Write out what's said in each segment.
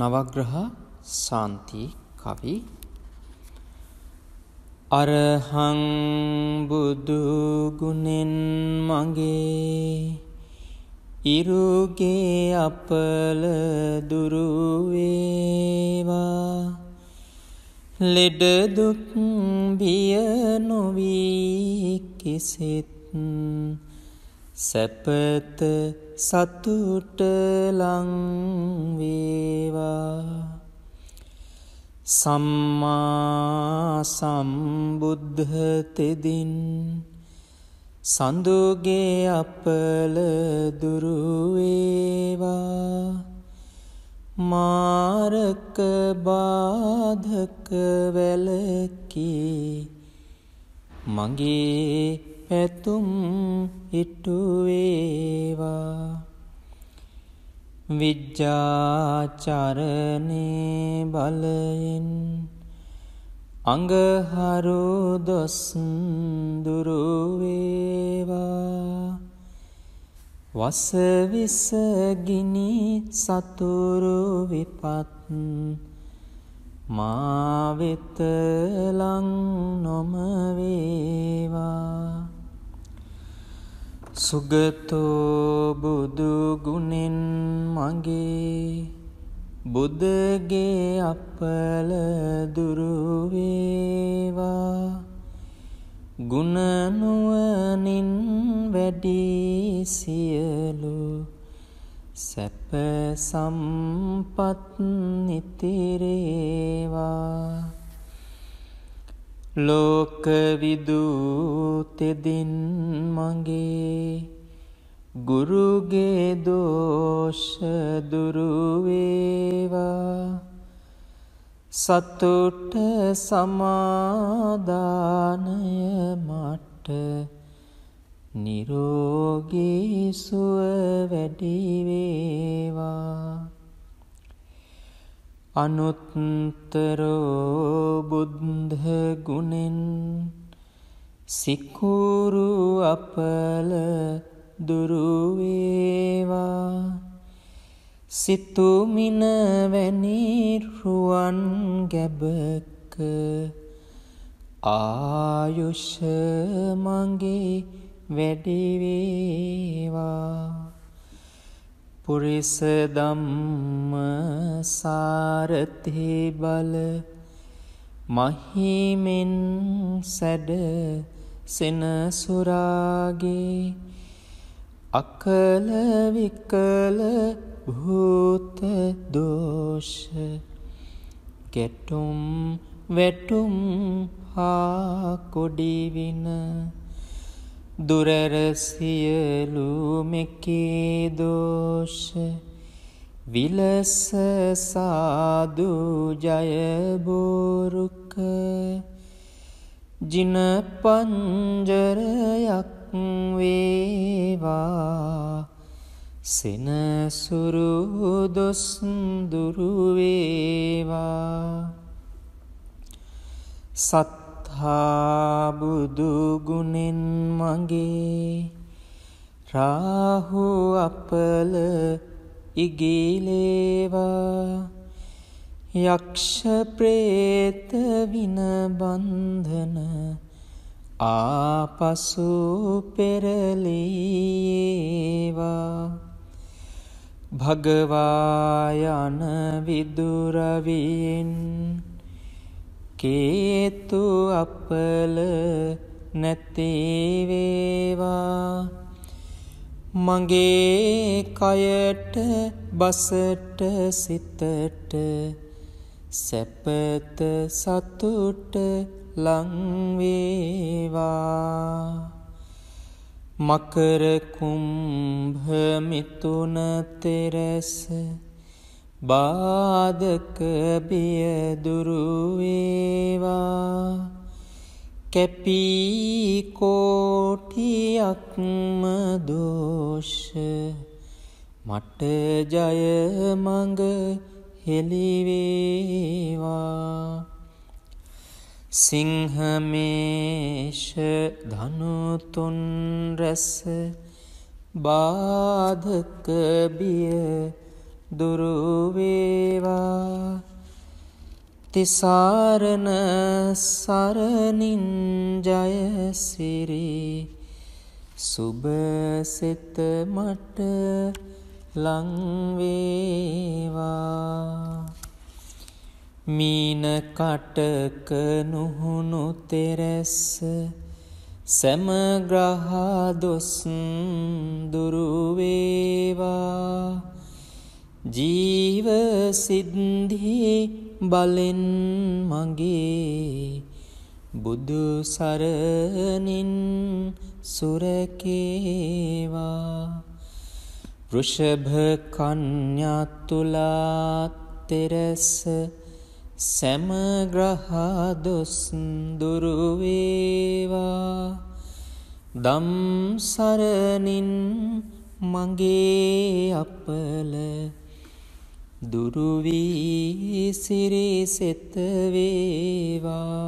නවග්‍රහ සාන්ති කවි. අරහං බුදු ගුණෙන් මගේ ඉරුගේ අපල දුරු වේවා. ලෙඩ දුක් බිය නොවී කිසිත් සැපත සතුට ලං වේවා. සම්මා සම්බුද්ධ තෙදින් සඳුගේ අපල දුරු වේවා. මාරක බාධක වැළකී මගේ පැතුම් ඉටු වේවා. විජ්ජාචරණේ බලයෙන් අඟහරු දොස් දුරු වේවා. වසවිස ගිනි සතුරු විපත් මා වෙත ලං නොම වේවා. සුගතෝ බුදු ගුණෙන් මගේ බුදගේ අපල දුරු වේවා. ගුණ නුවණින් වැඩි සියලු සැප සම්පත් නිතිරේවා. ලෝක විදූතෙදින් මගේ ගුරුගේ දෝෂ දුරු වේවා. සතුට සමාදානය මට නිරෝගී සුව වැඩි වේවා. අනුත්තරෝ බුද්ධ ගුණෙන් සිකුරු අපල දුරු වේවා. සිතුමින වැනි රුවන් ගැබක ආයුෂ මගේ වැඩි වේවා. පුරිස ධම්ම සාරථි බල මහිමෙන් සැඩ සෙනසුරාගේ අකල විකල භූත දෝෂ ගැටුම් වැටුම් හා කොඩිවින දුරර සියලු මෙකී දෝෂ විලස සාදු ජය බෝරුක ජින පංජරයක් වේවා. සෙනසුරු දොස් දුරු වේවා. සත්හා බුදු ගුණෙන් මගේ රාහු අපල ඉගිලේවා. යක්ෂ ප්‍රේත වින බන්ධන ආපසු පෙරලීවා. භගවායන විදුරවියෙන් කේතු අපල නැතිවේවා. මගේ කයට බසට සිතට සැපත සතුට ලං වේවා. මකර කුම්භ මිථුන තෙරස බාධක බිය දුරු වේවා. කැපී කෝටියක්ම දෝෂ මට ජය මඟ හෙළි වේවා. සිංහමේෂ ධනුතුන් රැස බාධක බිය දුරු වේවා. තිසරණ සරණින් ජයසිරි සුබ සිත මට ලං වේවා. මීන කටක නුහුණු තෙරැස්ස සමග්‍රහ දොස් දුරු වේවා. ජීව සිද්ධි බලෙන් මගේ බුදු සරණින් සුරකේවා. වෘෂභ කන්‍යා තුලා තෙරැස්ස සමග්‍රහ දොස් දුරු වේවා. දම් සරණින් මගේ අපල දුරු වී සිරිසෙත වේවා.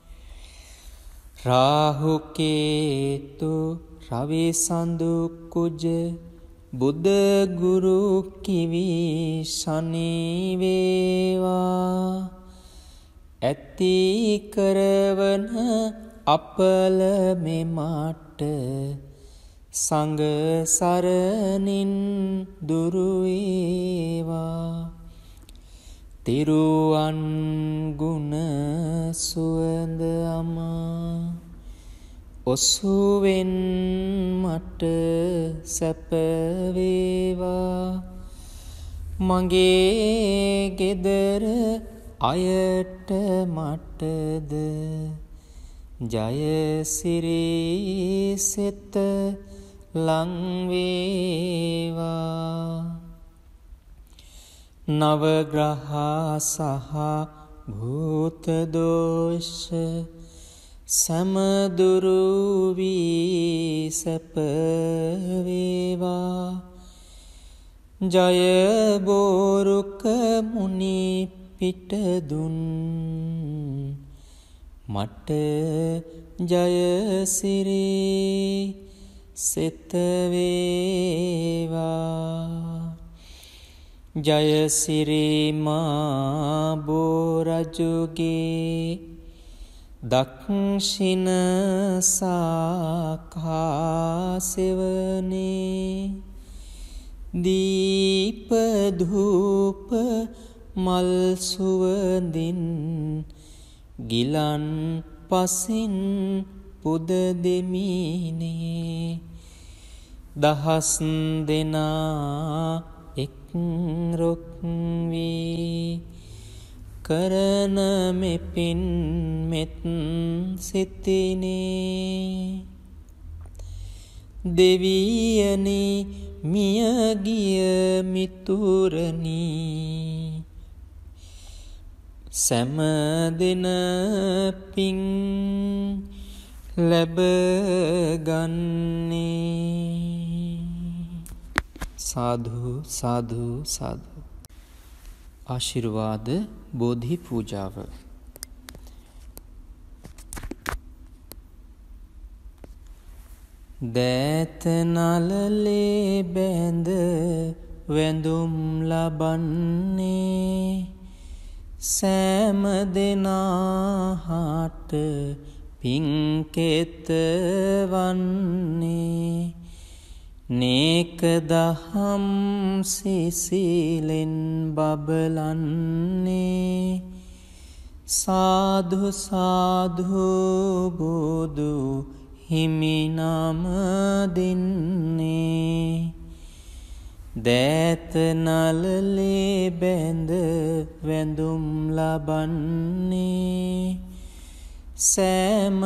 රාහු කේතු රවි සඳු කුජ බුද ගුරු කිවි ශනි වේවා. ඇති කරවන අපල මෙමට සංඝ සරණින් දුරු වේවා. තිරුවන් ගුණ සුවඳ අමා ඔසුවෙන් මට සැප වේවා. මගේ ගෙදර අයට මටද ජයසිරි සිත ලං වේවා. නවග්‍රහ සහ භූත දෝෂ සමදුරු වී සැප වේවා. ජය බෝරුක මුනි පිටදුන් මට ජයසිරි සිත වේවා. ජයසිරි මා බෝරජුගේ දක්ෂිණ සාකාසෙවනේ. දීප ධූප මල් සුවඳින් ගිලන් පසින් පුද දෙමිනේ. දහස් දෙනා එක් රොක් වී කරන මෙපින් මෙත් සිතිනේ. දෙවියනි මියගිය මිතුරනි සෑම දින පින් ලැබගන්නේ. සාදු සාදු සාදු. ආශිර්වාද බෝධි පූජාව. දෑත නලලේ බැඳ වැඳුම් ලබන්නේ සෑම දෙනාට පින්කෙත වන්නේ. නේක දහම් සිසිලෙන් බබලන්නේ සාදු සාදු බුදු හිමි නම දෙන්නේ. දෑත නලලේ බැඳ වැඳුම් ලබන්නේ සෑම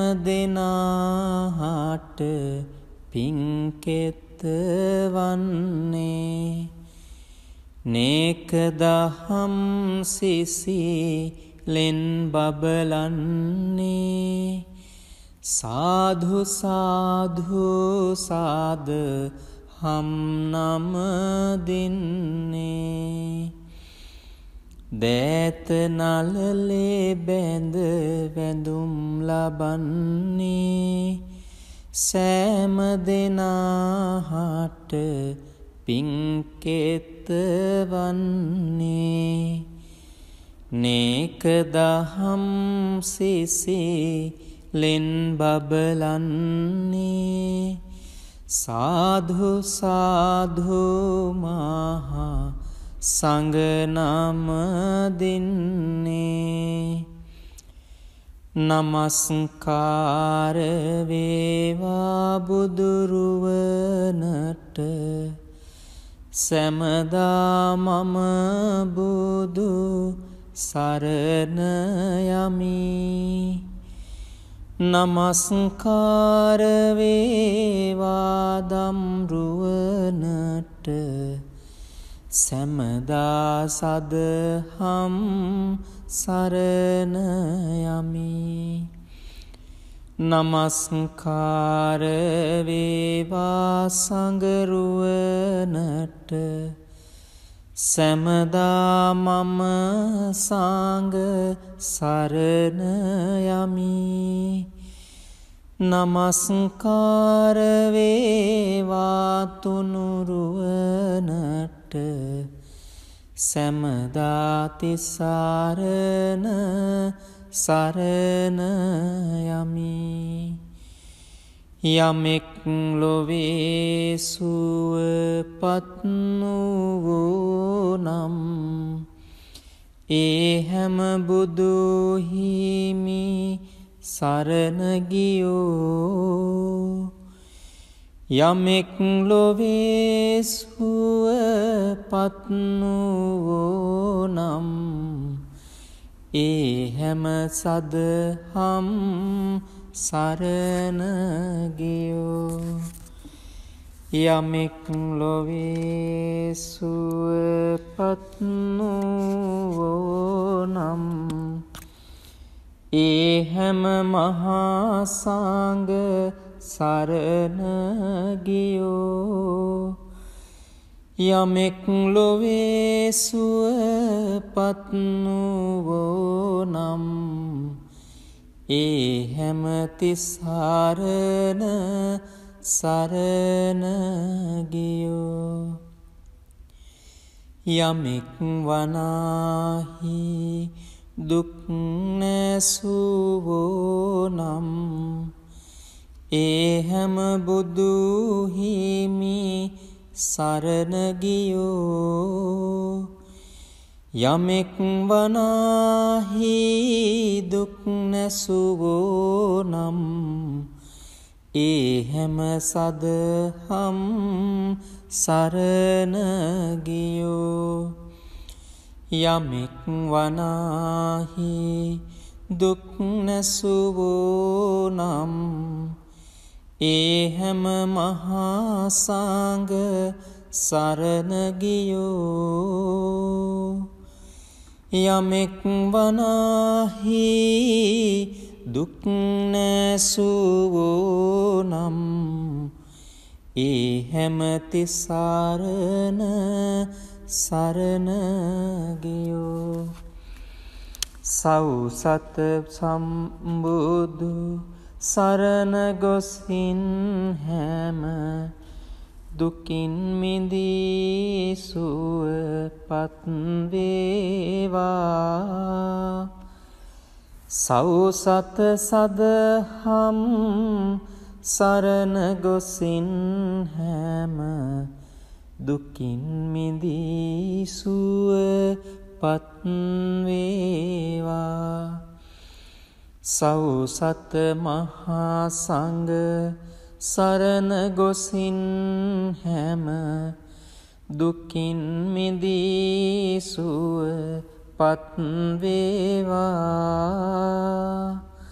දෙනාට පින්කෙත වන්නේ. නේක දහම් සිසිලෙන් බබලන්නේ සාදු සාදු සාද හම් නම දෙන්නේ. දෑත නලලේ බැඳ වැඳුම් ලබන්නේ සෑම දෙනාට පිංකෙත වන්නේ නේක දහම් සිසිලෙන් බබලන්නේ සාධු සාධු මහා සංඝ නම දෙන්නේ නමස්කාර වේවා බුදුරුවනට සැමදා මම බුදු සරණ යමි නමස්කාර වේවා දම්රුවනට සැමදා සදහම් සරණ යමි නමස්කාර වේවා සංඝරුවනට සැමදා මම සංඝ සරණ යමි නමස්කාර වේවා තුනුරුවනට සැමදා තිසරණ සරණ යමි යමෙක් ලොවේ සුවපත් වූ නම් ඒ හැම බුදු හිමි සරණ ගියෝ යමෙක් ලොවේ සුවපත් වූ නම් ඒ හැම සදහම් සරණ ගියෝ යමෙක් ලොවේ සුවපත් වූ නම් ඒ හැම මහා සංඝ සරණ ගියෝ යමෙක් ලොවේ සුවපත් වූ නම් ඒ හැම තිසරණ සරණ ගියෝ යමෙක් වනාහි දුක් නැසුවෝ නම් ඒ හැම බුදු හිමි සරණ ගියෝ යමෙක් වනාහි දුක් නැසුවෝ නම් ඒ හැම සදහම් සරණ ගියෝ යමෙක් වනාහි දුක් නැසුවෝ නම් ඒ හැම මහා සංඝ සරණ ගියෝ යමෙක් වනාහි දුක් නැසුවෝ නම් ඒ හැම තිසරණ සරණ ගියෝ සෞසත සම්බුදු සරණ ගොසින් හැම දුකින් මිදී සුවපත් වේවා සෞසත සදහම් සරණ ගොසින් හැම දුකින් මිදී සුවපත් වේවා සෞසත මහා සංඝ සරණ ගොසින් හැම දුකින් මිදී සුවපත් වේවා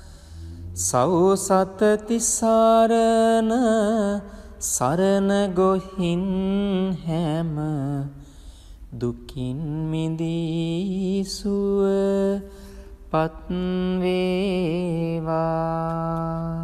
සෞසත තිසරණ සරණ ගොහින් හැම දුකින් මිදී සුවපත් වේවා